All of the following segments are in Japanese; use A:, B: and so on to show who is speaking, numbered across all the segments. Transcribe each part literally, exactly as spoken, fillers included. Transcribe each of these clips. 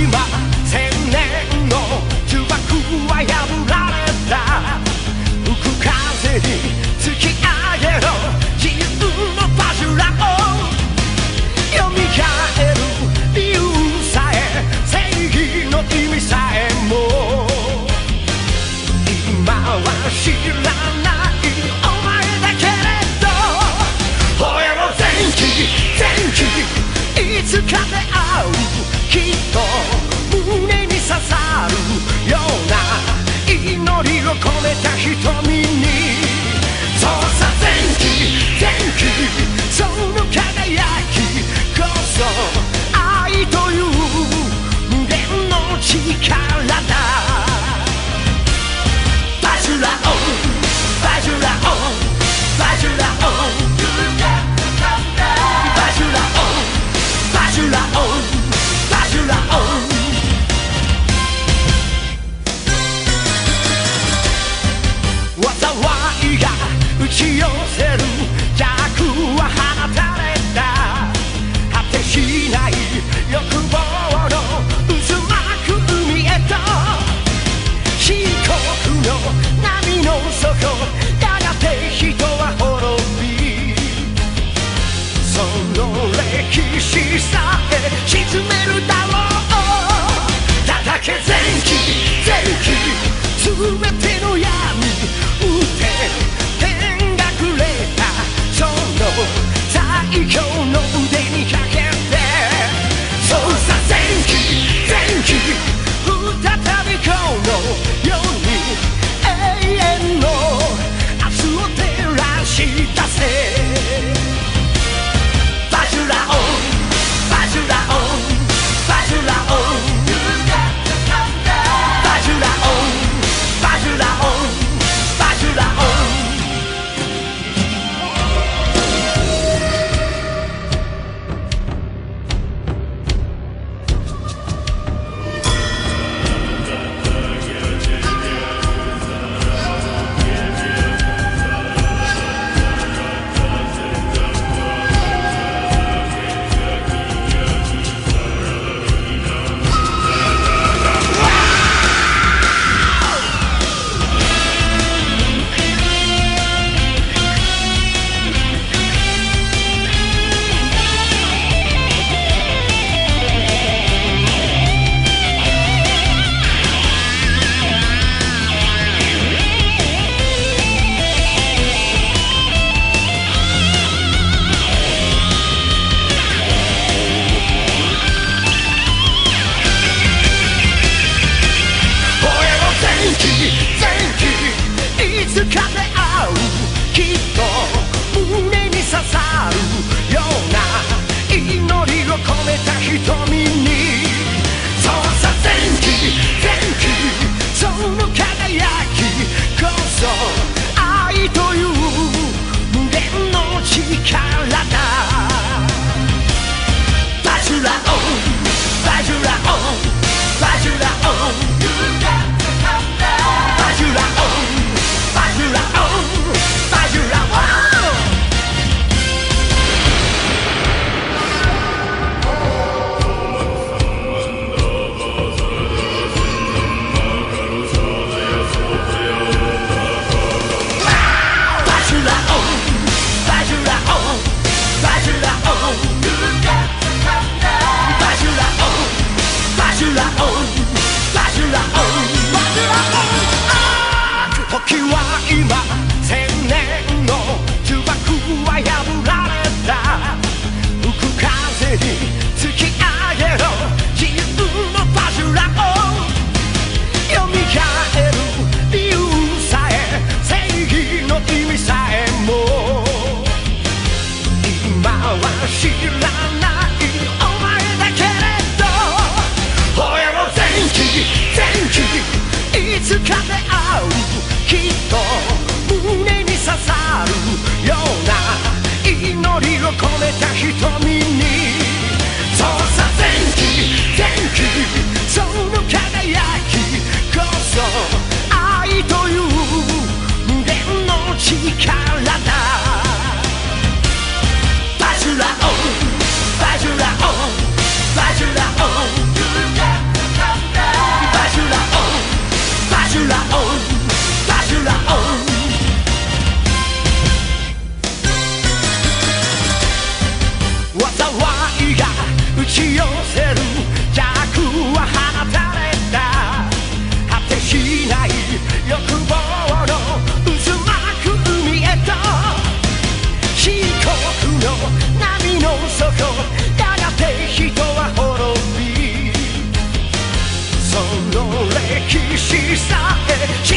A: 今千年の呪縛は破られた。吹く風に突き上げろ自由のバジュラを蘇る理由さえ正義の意味さえも今は知らないお前だけれど吠えろ前期前期いつかで会うきっと胸に刺さるような祈りを込めた瞳にそうさ前期前期その輝きこそ愛という無限の力だ。バジュラオンバジュラオンバジュラオンバジュラオンバジュラオンバジュラオン災いが打ち寄せる邪悪は放たれた。果てしない欲望の渦巻く海へと漆黒の波の底やがて人は滅びその歴史さえ沈めるだろう。だだけ前期前期全ての闇打て天がくれたその最強の腕にかけてそうさ前期前期再びこの世に永遠の明日を照らし出せ。バジュラオンバジュラオンバジュラオンバジュラオンバジュラオンバジュラオン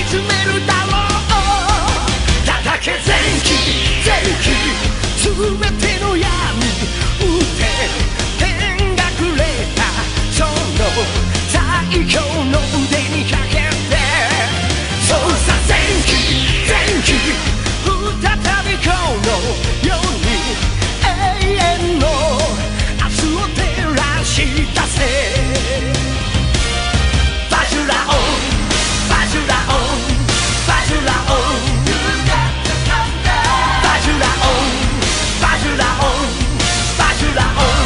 A: 詰めるだろう。叩け前期前期全ての闇打て天がくれたその最強の腕にかけてそうさ前期前期再びこの世に永遠の明日を照らし出せ。バジュラオンバジュラオンバジュラオンバジュラオンバジュラオンバジュラオン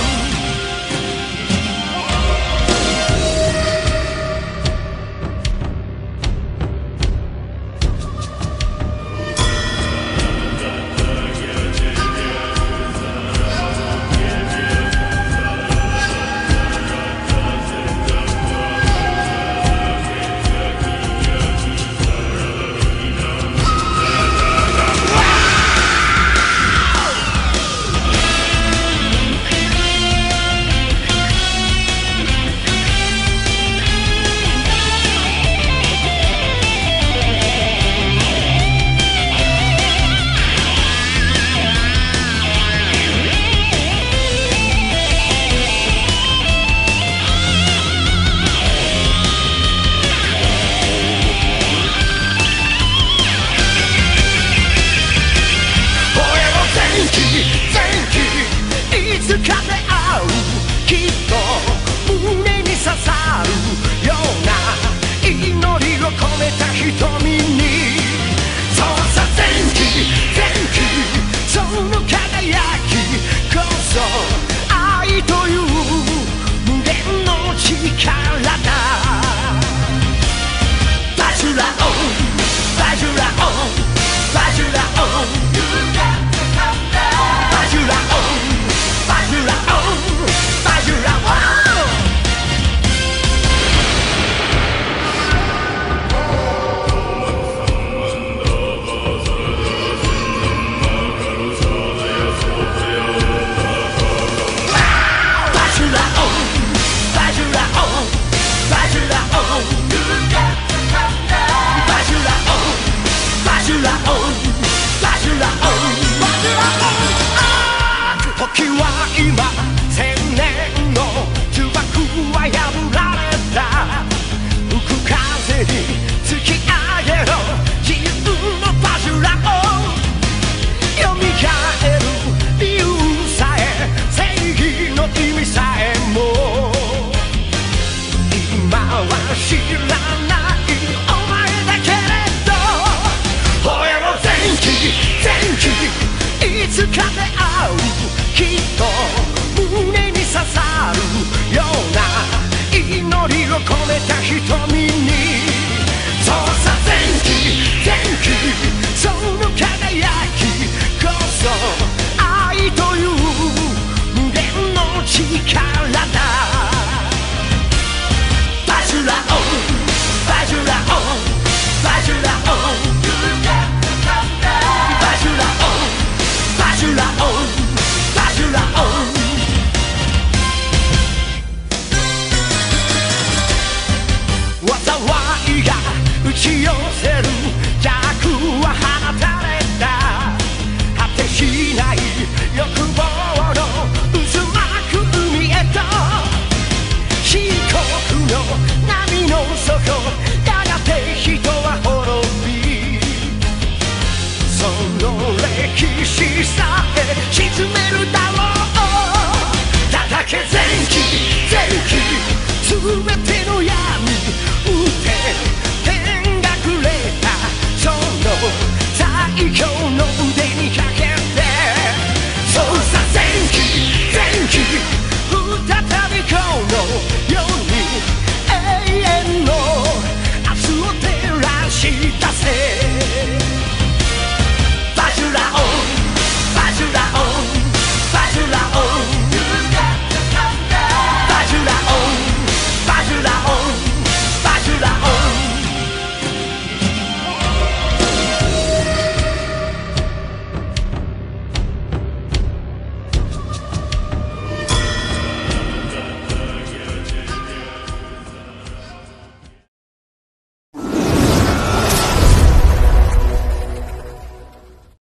A: そこ